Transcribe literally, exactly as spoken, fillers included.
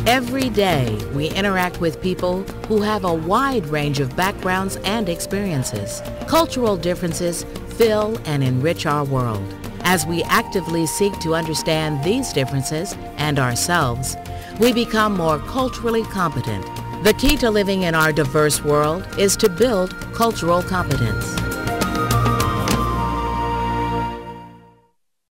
Every day, we interact with people who have a wide range of backgrounds and experiences. Cultural differences fill and enrich our world. As we actively seek to understand these differences and ourselves, we become more culturally competent. The key to living in our diverse world is to build cultural competence.